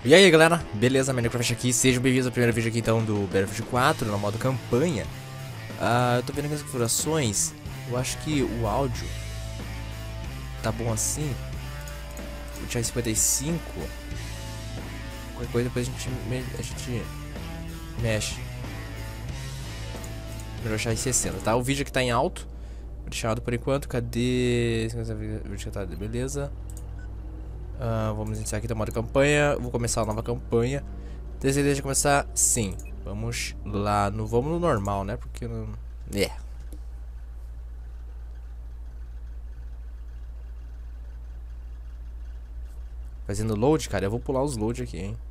E aí galera, beleza? Minecraft aqui, sejam bem-vindos ao primeiro vídeo aqui então do Battlefield 4 no modo campanha. Eu tô vendo aqui as configurações, eu acho que o áudio tá bom assim. Vou deixar em 55. Qualquer coisa depois a gente mexe. Melhor deixar em 60, tá? O vídeo aqui tá em alto, vou deixar alto por enquanto. Cadê? Beleza. Vamos iniciar aqui o modo campanha. Vou começar a nova campanha. Desejo de começar? Sim. Vamos lá. Vamos no normal, né? Porque não... Fazendo load, cara. Eu vou pular os load aqui, hein?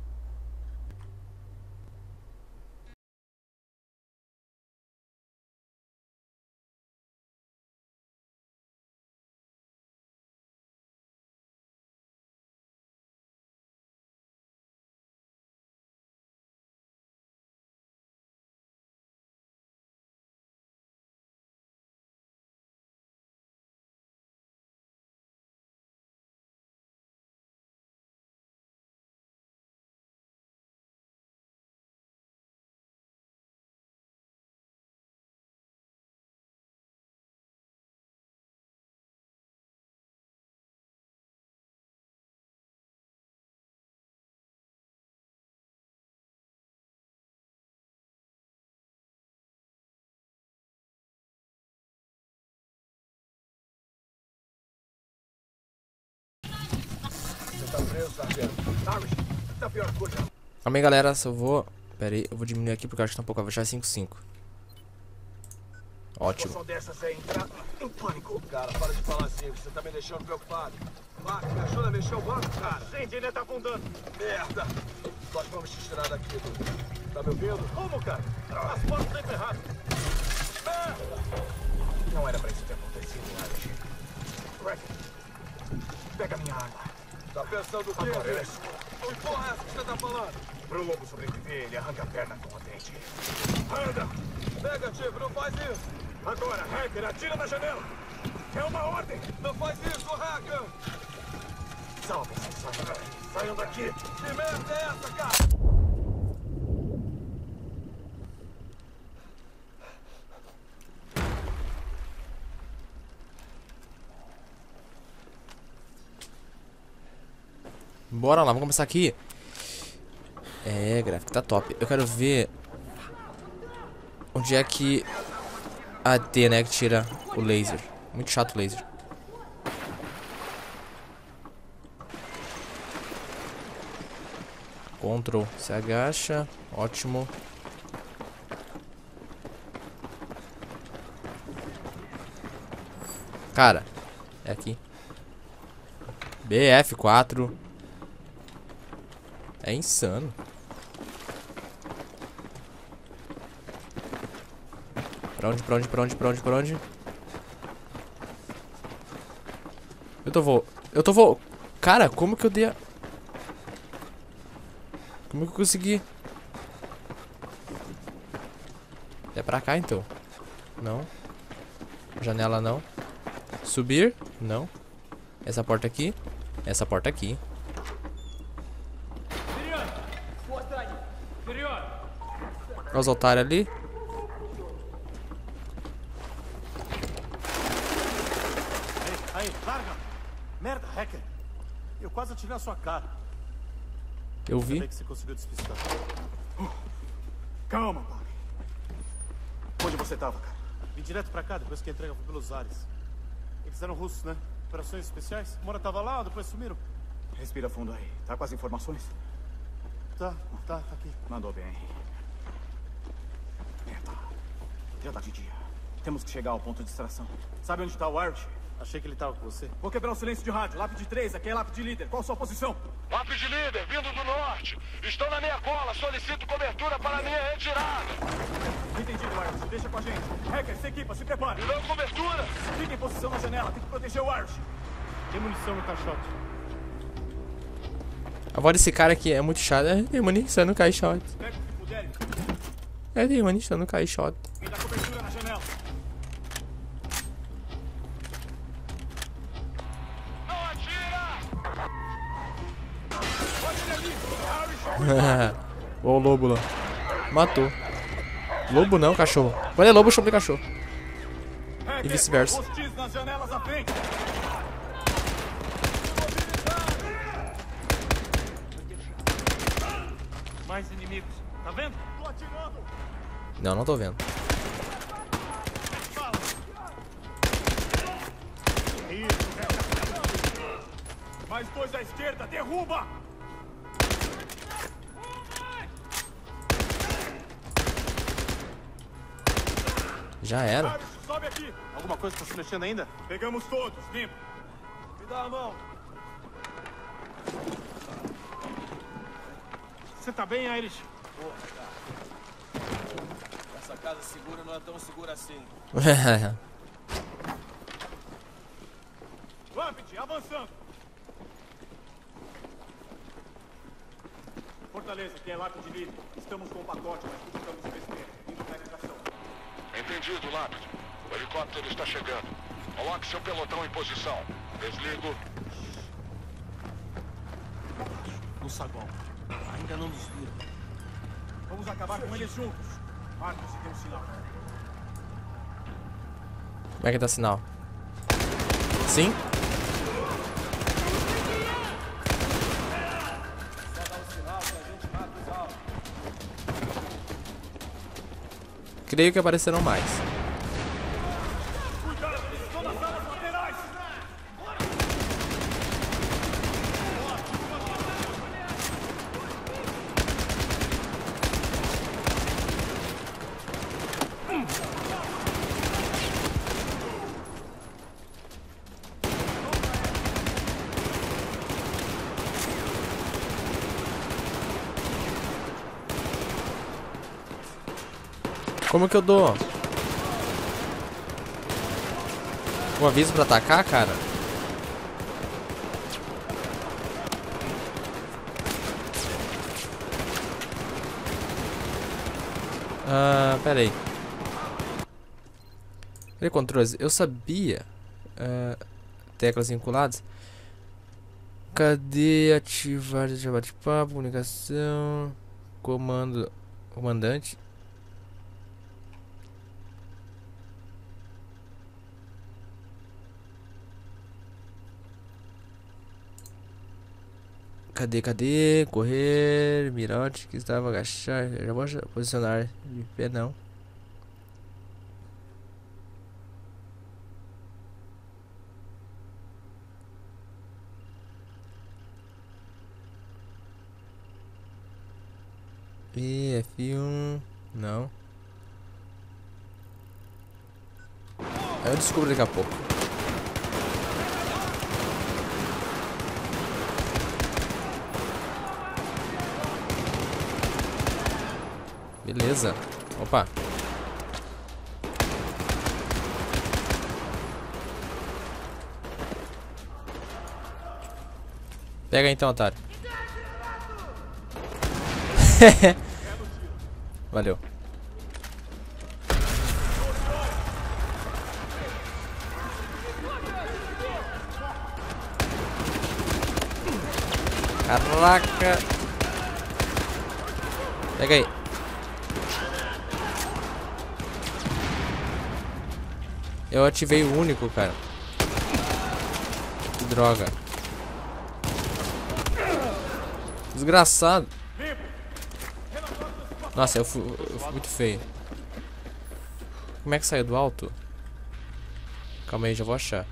Amém, galera, só vou... Pera aí, eu vou diminuir aqui porque eu acho que tá um pouco. Eu vou deixar 5.5. Ótimo. Só dessas é entrar em pânico. Cara, para de falar assim, você tá me deixando preocupado. Mark, me ajuda a mexer o banco, cara. Gente, ainda tá afundando. Merda. Nós vamos te tirar daqui, Dudu. Tá me ouvindo? Como, cara? As portas estão emperradas. Merda. Não era pra isso ter acontecido, Irish. Reckon, pega minha arma. Tá pensando o quê, Irish? Que porra é essa que você tá falando? Pro lobo sobreviver, ele arranca a perna com o dente. Anda! Pega, Tiff, não faz isso! Agora, Hacker, atira na janela! É uma ordem! Não faz isso, Hacker! Salve-se, saiam daqui! Que merda é essa, cara? Bora lá, vamos começar aqui. Gráfico tá top. Eu quero ver onde é que a T, né, que tira o laser. Muito chato o laser. Ctrl, se agacha. Ótimo. Cara, é aqui. BF4. É insano. Pra onde? Eu tô. Cara, como que eu dei a... Como que eu consegui? É pra cá então. Não. Janela não. Subir? Não. Essa porta aqui. Essa porta aqui. Olha os otários ali. Aí, larga! Merda, Hacker! Eu quase atirei na sua cara. Eu vi. Ainda bem que você conseguiu despistar. Calma, Bob. Onde você tava, cara? Vim direto pra cá depois que a entrega foi pelos ares. Eles eram russos, né? Operações especiais. Mora tava lá, depois sumiram. Respira fundo aí. Tá com as informações? Tá aqui. Mandou bem. Merda. Já tá de dia. Temos que chegar ao ponto de extração. Sabe onde tá o Irish? Achei que ele tava com você. Vou quebrar o silêncio de rádio. Lápide 3, aqui é lápide líder. Qual a sua posição? Lápide líder, vindo do norte. Estão na minha cola. Solicito cobertura para minha retirada. Entendido, Irish. Deixa com a gente. Hacker, se equipa, se prepara. Me dão cobertura. Fique em posição na janela. Tem que proteger o Irish. Tem munição no caixote. A voz desse cara aqui é muito chata. Tem munição no caixote. Pega o que puderem. Tem munição no caixote. Me dá cobertura na janela. Não atira! Olha ele ali. Olha o lobo lá. Matou. Lobo não, cachorro. Quando é lobo, eu chamo de cachorro. E vice-versa. Hostis nas janelas à frente. Mais inimigos. Tá vendo? Tô atirando. Não, não tô vendo. Mais dois à esquerda, derruba! Já era. Sobe aqui! Alguma coisa tá se mexendo ainda? Pegamos todos, limpo. Me dá a mão. Você tá bem, Irish? Porra, cara. Essa casa segura não é tão segura assim. Lampit, avançando! Fortaleza, aqui é Lápide Livre. Estamos com o pacote, mas tudo estamos em espera. Indo para a estação. Entendido, Lápide. O helicóptero está chegando. Coloque seu pelotão em posição. Desligo. No saguão. Ainda não nos viram. Vamos acabar com eles juntos. Marcos, se tem um sinal. Como é que dá sinal? Sim? Creio que apareceram mais. Cuidado, eles estão nas salas laterais! Como que eu dou? Um aviso pra atacar, cara? Pera aí. Cadê controles? Eu sabia. Teclas vinculadas. Cadê ativar? Bate-papo, comunicação. Comando. Comandante. Cadê? Correr, mirante, que estava agachar. Já vou posicionar de pé, não. E F1, não. Aí eu descubro daqui a pouco. Beleza. Opa. Pega então, otário. Valeu. Caraca. Pega aí. Eu ativei o único, cara. Que droga. Desgraçado. Nossa, eu fui muito feio. Como é que saiu do alto? Calma aí, já vou achar.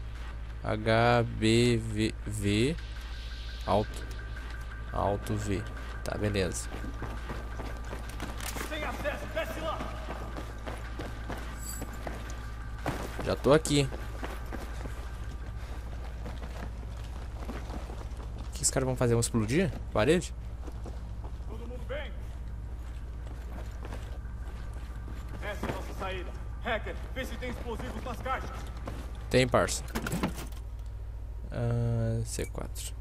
HBV alto. Alto V. Tá, beleza. Já tô aqui. O que os caras vão fazer? Vão explodir a parede? Todo mundo bem? Essa é a nossa saída. Hacker, vê se tem explosivos nas caixas. Tem, parça. C4.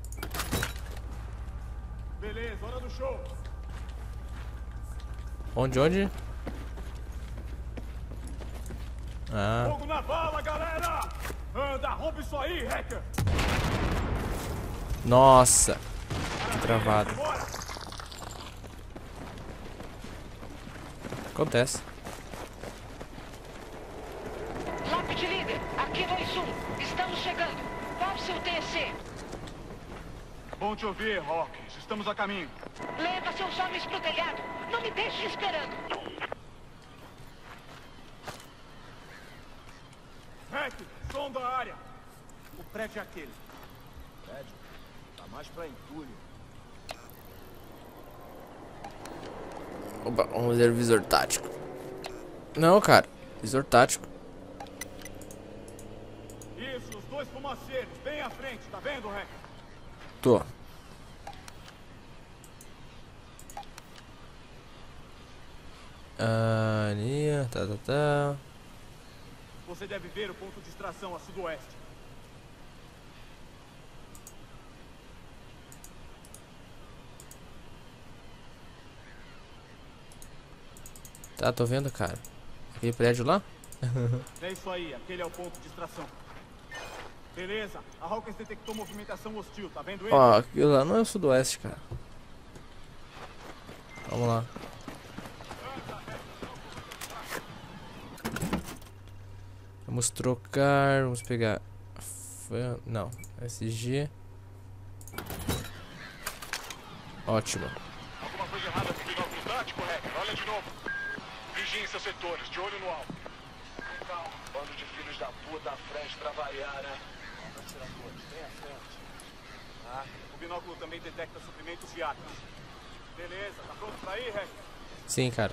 Beleza, hora do show. Onde? Ah. Fogo na bala, galera! Anda, rompe isso aí, hacker! Nossa. Que travado. Acontece. Lápide líder, aqui nós estamos chegando. Qual o seu TC? Bom te ouvir, Hawkins. Estamos a caminho. Leva seus homens pro telhado. Não me deixe esperando. Hack, sonda a área. O prédio é aquele. Prédio. Tá mais pra entulho. Opa, vamos ver o visor tático. Não, cara. Visor tático. Isso, os dois fumaceiros, bem à frente. Tá vendo, Hack? Tô. Ali, tá. Você deve ver o ponto de extração a sudoeste. Tá, tô vendo, cara. Aquele prédio lá? É isso aí, aquele é o ponto de extração. Beleza, a Hawkins detectou movimentação hostil, tá vendo ele? Ó, aquilo lá não é o sudoeste, cara. Vamos lá. Vamos trocar, vamos pegar... Não, SG. Ótimo. Alguma coisa errada com o binóculo tático, Hacker? Olha de novo. Vigiem seus setores, de olho no alto. Calma. Bando de filhos da puta à frente pra variar, né? Atiradores, bem à frente. Ah, o binóculo também detecta suprimentos de armas. Beleza, tá pronto pra ir, Hack? Sim, cara.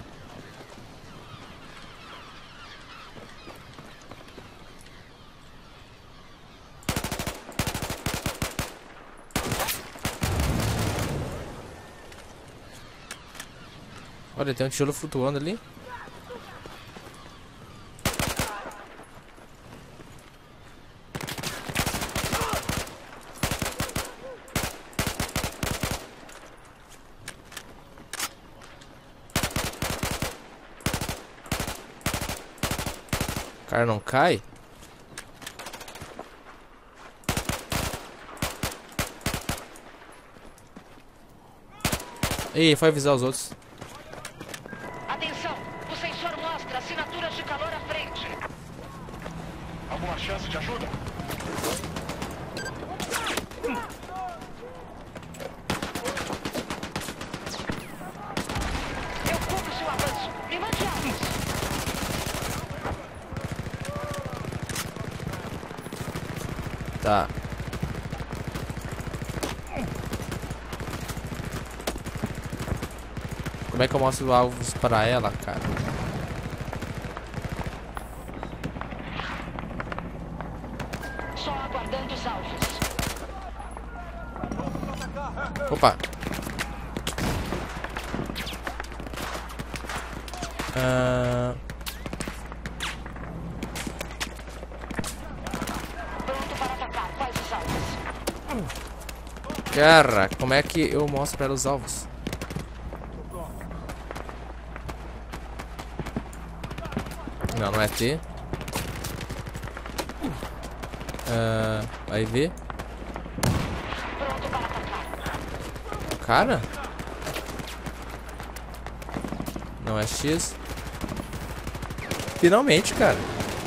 Olha, tem um tijolo flutuando ali. O cara não cai? Ih, foi avisar os outros. Atenção, o sensor mostra assinaturas de calor à frente. Alguma chance de ajuda? Eu cubro seu avanço. Me mande alvos. Tá. Como é que eu mostro alvos para ela, cara? Só aguardando os alvos. Opa. Pronto para atacar. Quais os alvos? Cara, como é que eu mostro para ela os alvos? Não, não é T. Vai ver. Pronto para atacar. Cara? Não é X. Finalmente, cara.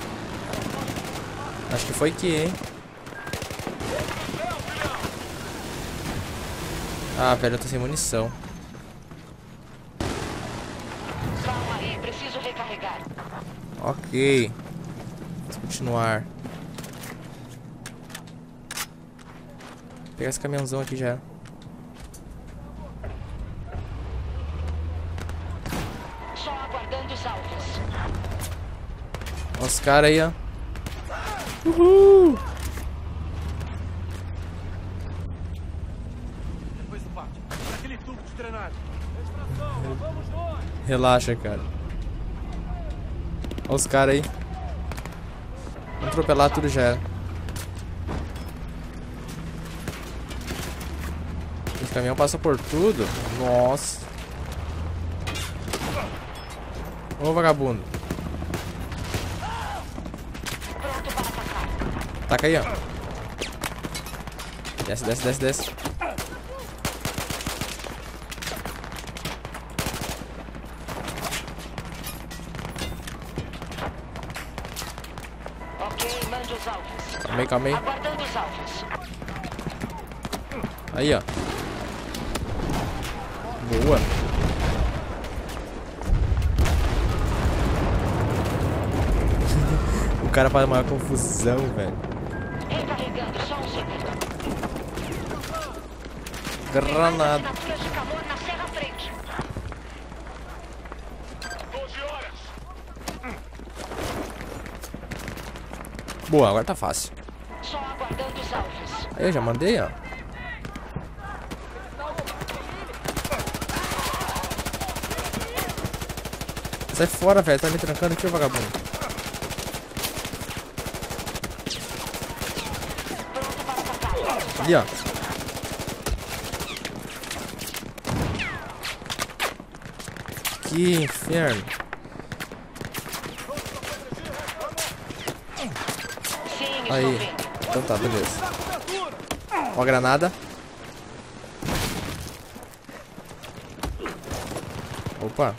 Acho que foi aqui, hein? Ah, velho, eu tô sem munição. Calma aí, preciso recarregar. Ok. Vamos continuar. Vou pegar esse caminhãozão aqui já. Só aguardando os alvos. Olha os caras aí, ó. Uhul! Depois do pátio. Naquele tubo de drenagem. Relaxa, cara. Olha os caras aí. Vamos atropelar tudo já. Esse caminhão passa por tudo. Nossa. Ô, vagabundo. Pronto para atacar. Taca aí, ó. Desce, desce, desce, desce. alvos. Calma aí, calma aí. Aguardando os alvos. Aí, ó. Boa. O cara faz uma confusão, velho. Recarregando, só um segundo. Granada. Assinaturas de calor na serra à frente. 12 horas. Boa, agora tá fácil. Só aguardando os alvos. Aí, eu já mandei, ó. Sai fora, velho. Tá me trancando aqui, ô vagabundo. Pronto para atacar. Ali, ó. Que inferno. Sim, estou Aí. vendo. Então tá, beleza. Ó a granada. Opa.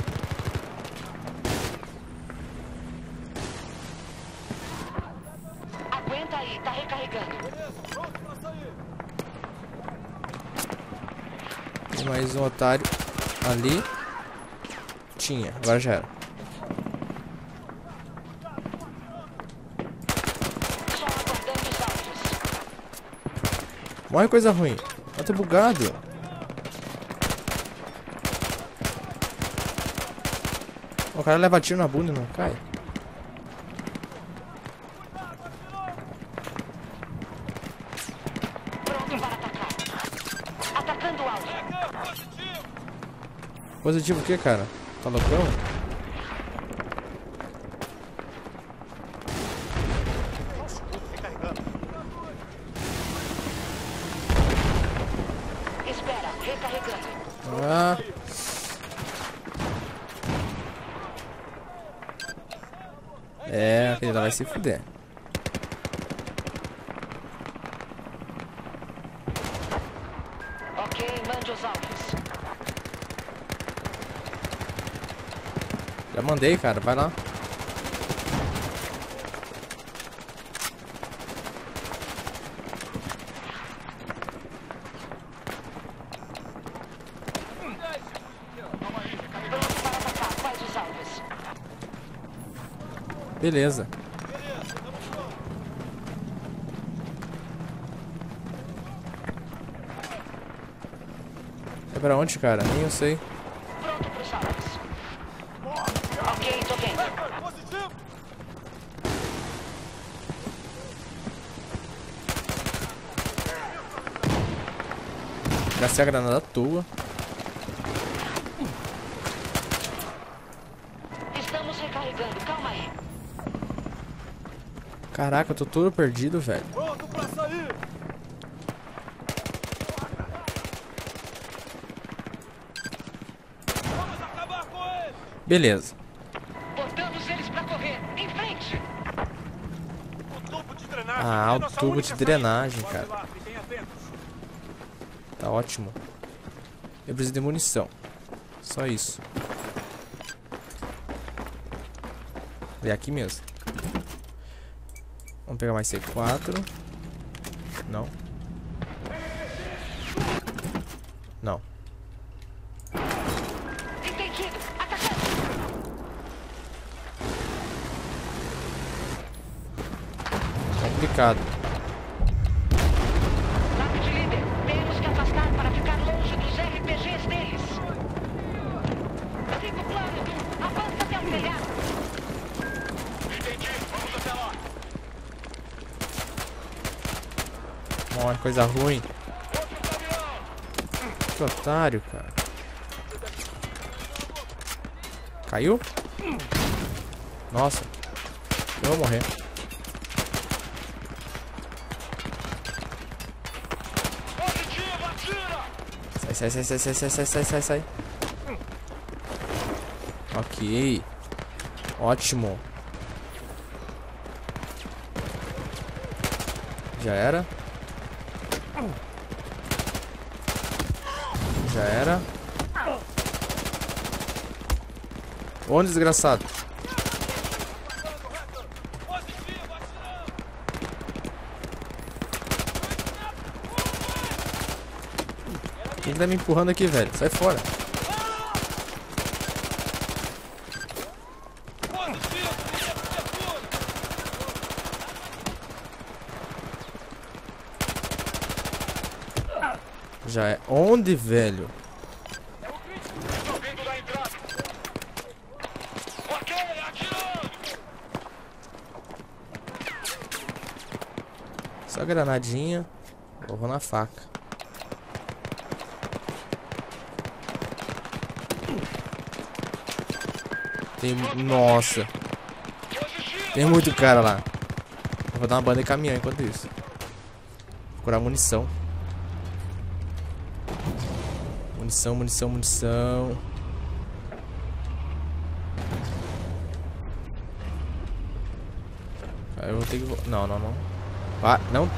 Aguenta aí, tá recarregando. Tem mais um otário ali. Tinha, agora já era. Só aguardando os alvos. Morre coisa ruim. Eu tô bugado. O cara leva tiro na bunda e não cai. Pronto para atacar. Atacando o alvo. Positivo o que, cara? Tá loucão? Recarregando. Espera, recarregando. Ah. É, aquele lá vai se fuder. Ok, mande os alvos. Já mandei, cara. Vai lá. Pronto para atacar, faz os alvos. Beleza. É pra onde, cara? Nem eu sei. Pronto para os alvos. Ok, tô vendo. Gastei a granada à toa. Estamos recarregando, calma aí. Caraca, eu tô todo perdido, velho. Pronto pra sair! Vamos acabar com ele! Beleza. Botamos eles pra correr. Em frente. O tubo de drenagem Ah, é o nossa tubo única de drenagem, saída. cara. Vamos lá, fiquem atentos. Tá ótimo. Eu preciso de munição. Só isso. É aqui mesmo. Vamos pegar mais C4. Não. Não. Entendido. Atacando. Complicado. Lápide líder, temos que afastar para ficar longe dos RPGs deles. Siga o plano. Avança até o telhado. Entendi. Vamos até lá. Ó, coisa ruim. Que otário, cara. Caiu? Nossa. Eu vou morrer. Positivo, atira! Sai. Ok. Ótimo. Já era. Já era. Ô, desgraçado. Quem tá me empurrando aqui, velho? Sai fora. Já é. Onde, velho? Vindo da entrada. Ok, atirando. Só granadinha. Eu vou na faca. Tem... Nossa. Tem muito cara lá. Eu vou dar uma banda de caminhão enquanto isso. Procurar munição. Munição, munição, munição. Eu vou ter que... Não, não, não. Ah, não.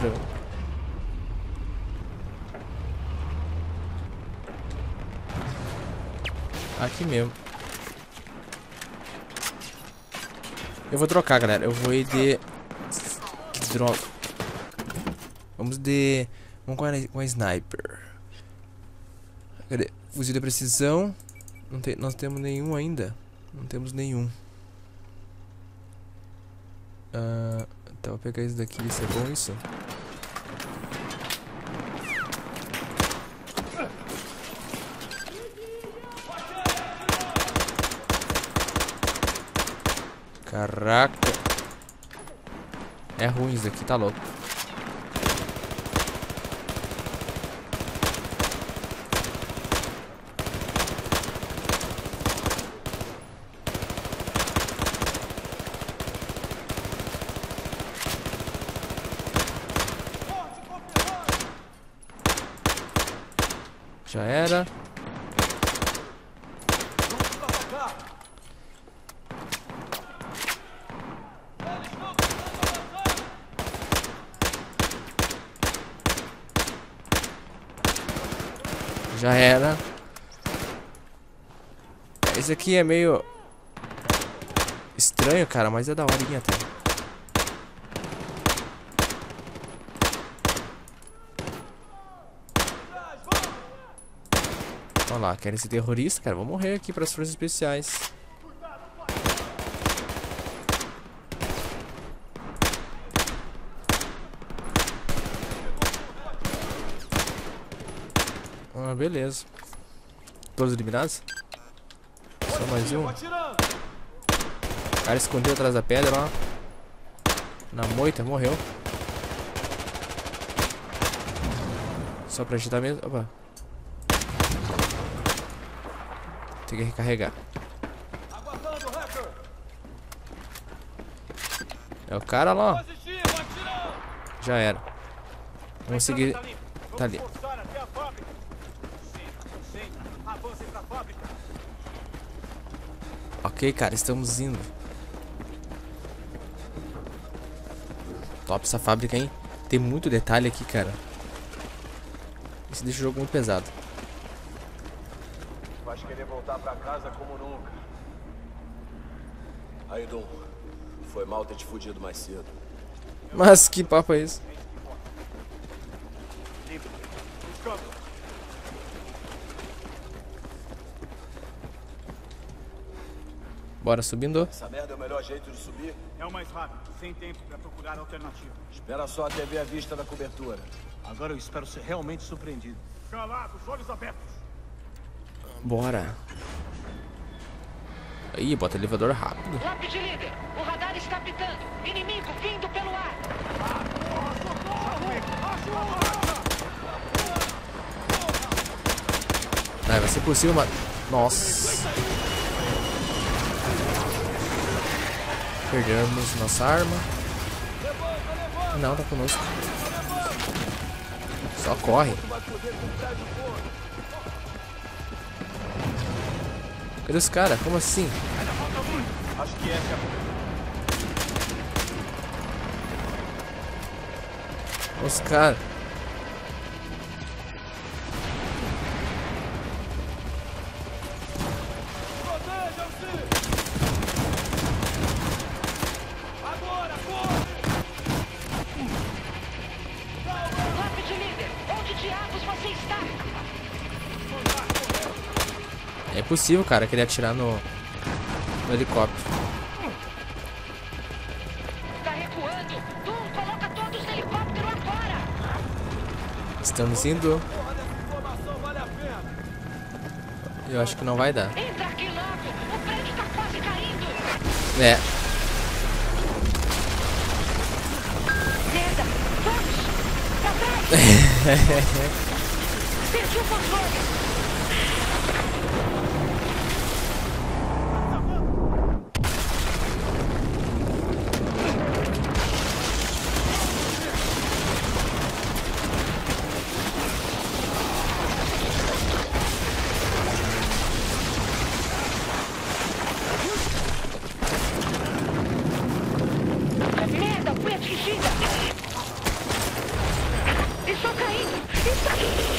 Aqui mesmo. Eu vou trocar, galera. Eu vou ir de... Droga. Vamos de... Vamos com a sniper. Cadê? Fuzil de precisão. Nós temos nenhum ainda. Não temos nenhum. Tá, vou pegar esse daqui. Isso é bom, isso? Caraca. É ruim isso aqui, tá louco. Já era. Já era. Esse aqui é meio estranho, cara, mas é da horinha até. Olha lá, querem ser terrorista, cara. Vou morrer aqui para as forças especiais. Ah, beleza. Todos eliminados? Só mais um. O cara escondeu atrás da pedra, ó. Na moita, morreu. Só pra agitar mesmo. Opa. Tem que recarregar. É o cara lá, ó. Já era. Vamos seguir. Tá ali. Ok, cara, estamos indo. Top essa fábrica, hein? Tem muito detalhe aqui, cara. Isso deixa o jogo muito pesado. Vais querer voltar pra casa como nunca. Aí, Dom. Foi mal ter te fudido mais cedo. Mas que papo é esse? Bora subindo. Essa merda é o melhor jeito de subir? É o mais rápido, sem tempo pra procurar alternativa. Espera só até ver a vista da cobertura. Agora eu espero ser realmente surpreendido. Calado, os olhos abertos. Bora. Aí, bota elevador rápido. Lápide líder, o radar está pitando. Inimigo vindo pelo ar. Vai ser possível, mas... Nossa. Perdemos nossa arma. Não, tá conosco. Só corre. Cadê os caras? Como assim? Acho que é, Os caras. Lápide líder, onde diabos você está? É impossível, cara, querer atirar no helicóptero. Tá recuando. Doom, coloca todos no helicóptero agora. Estamos indo. Porra dessa informação vale a pena. Eu acho que não vai dar. Entra aqui logo. O prédio tá quase caindo. É. Merda. Vamos. Pra trás. Perdi o controle. Merda, fui atingida. Estou caindo. Está...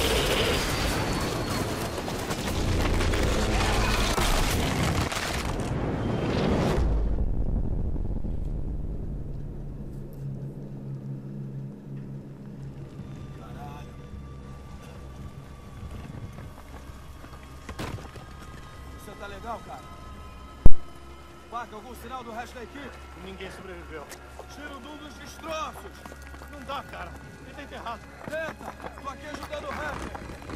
Você tá legal, cara? Marca algum sinal do resto da equipe? Ninguém sobreviveu. Tira o Doom dos destroços. Não dá, cara. Ele tá enterrado. Tenta. Tô aqui ajudando o Hacker.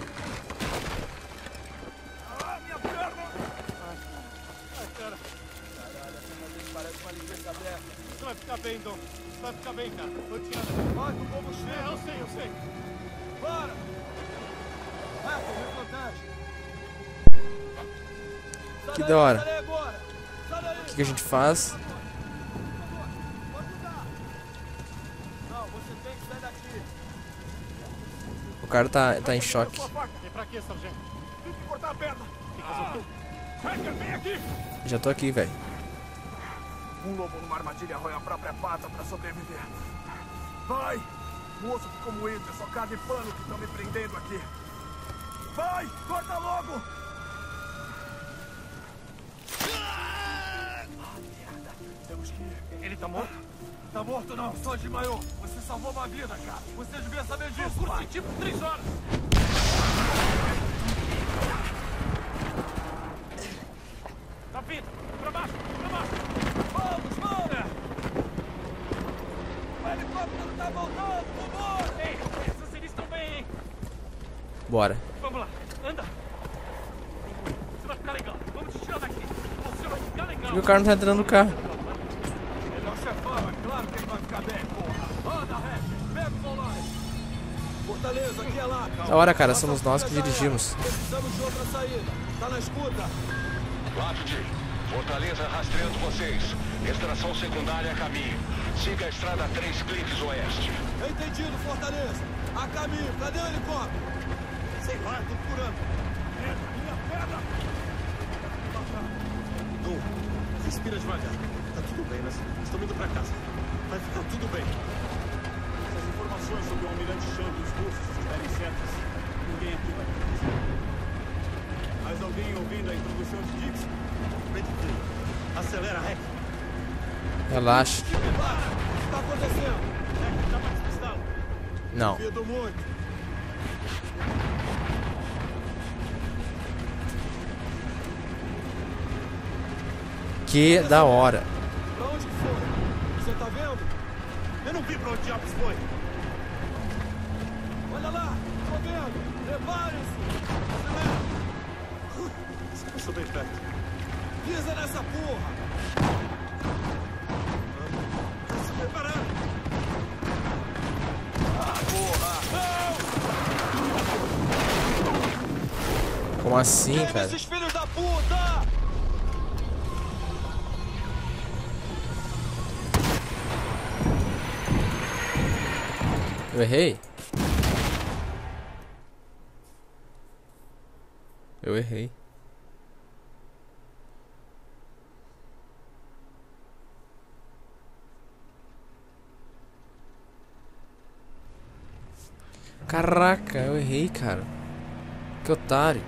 Ah, minha perna! Ai, cara. Caralho, essa cabeça parece uma linguiça aberta. Você vai ficar bem, Dom. Você vai ficar bem, cara. Tô te ando. Marca o combustível. Eu sei. Bora! Hacker, me protege. Sai Que daí, da hora. sai daí agora. Sai daí. O que a gente faz? Pode mudar. Não, você tem que sair daqui. O cara tá em choque. Vem pra quê, sargento? Tem que cortar a perna. Tem que fazer o quê? Hacker, vem aqui. Já tô aqui, velho. Um lobo numa armadilha rói a própria pata pra sobreviver. Vai! Moço ficou moído, é só carne e pano que estão me prendendo aqui. Vai! Corta logo! Ah, merda. Temos que ir. Ele tá morto? Tá morto não, só desmaiou. Você salvou uma vida, cara. Você devia saber disso, Curso pai. de tipo 3 horas. Tá vindo. Pra baixo. Vamos, vamos! O helicóptero tá voltando, vambora! Ei, esses seres estão bem, hein? Bora. Vamos lá. Anda. Você vai ficar legal. Vamos te tirar daqui. Você vai ficar legal. Por que o cara não tá entrando no carro? Ele é o chefão, é claro que ele vai ficar bem, porra. Anda, Hacker, pega o volante. Fortaleza, aqui é lá, Da hora, cara, somos nós que dirigimos. Precisamos de outra saída. Tá na escuta? Latitude, Fortaleza rastreando vocês. Extração secundária a caminho. Siga a estrada 3 cliques oeste. Entendido, Fortaleza. A caminho, cadê o helicóptero? Sei lá, tô procurando. Minha perna! Dom, respira devagar. Tá tudo bem, nós estamos indo pra casa. Vai ficar tudo bem. Se as informações sobre o Almirante Chang e os russos estiverem certas, ninguém aqui vai acreditar. Mais alguém ouvindo a introdução de Dix? Vem aqui. Acelera, Hack. Relaxa. O que tá acontecendo? Hack, dá pra despistá-lo. Não. Duvido muito. Que da hora. Pra onde que foi? Você tá vendo? Eu não vi pra onde diabos foi. Olha lá, tô vendo. Prepare-se. Acelera. Você passou bem perto. Pisa nessa porra. Tá se preparando. Como assim, Queima cara? esses filhos da puta! Eu errei? Eu errei. Caraca, eu errei, cara. Que otário.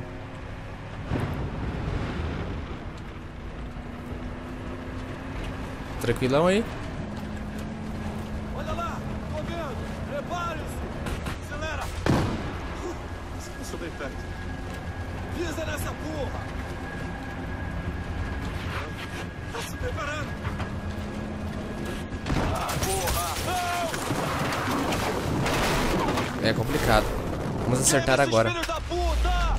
Tranquilão aí? Olha lá, tô vendo. Prepare-se. Acelera. Você passou bem perto. Pisa nessa porra. Tá se preparando. É complicado. Vamos acertar agora. Filhos da puta!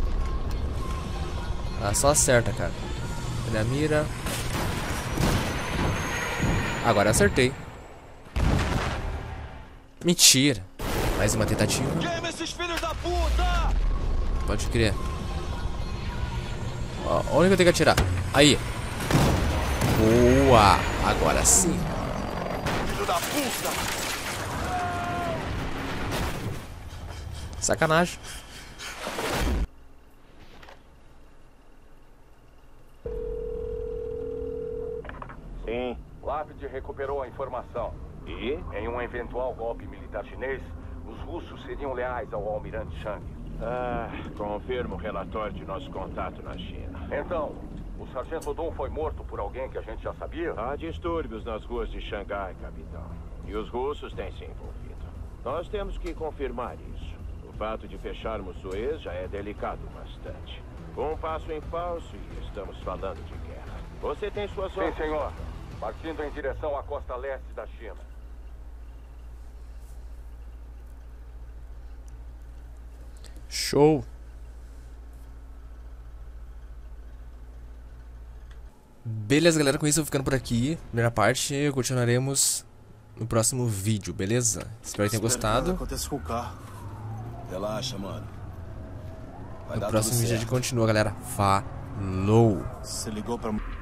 Ah, só acerta, cara. Olha a mira. Agora acertei. Mentira. Mais uma tentativa. Queima esses filhos da puta! Pode crer. Ó, onde que eu tenho que atirar? Aí. Boa. Agora sim. Filho da puta! Sacanagem. Sim. Lápide recuperou a informação. E? Em um eventual golpe militar chinês, os russos seriam leais ao almirante Chang. Confirmo o relatório de nosso contato na China. Então, o sargento Dong foi morto por alguém que a gente já sabia? Há distúrbios nas ruas de Xangai, capitão. E os russos têm se envolvido. Nós temos que confirmar isso. O fato de fecharmos Suez já é delicado bastante. Um passo em falso e estamos falando de guerra. Você tem suas Sim, ordens? senhor. Partindo em direção à costa leste da China. Show. Beleza, galera, com isso eu vou ficando por aqui. Primeira parte, continuaremos no próximo vídeo, beleza? Espero que tenham gostado. Acontece com o carro. Relaxa, mano. Vai No dar próximo tudo vídeo a certo. gente continua, galera. Falou! Você ligou pra...